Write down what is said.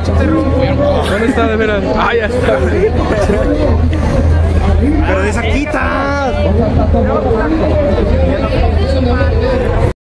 ¿Dónde está de veras? Ah, ya está. Pero de esa quita.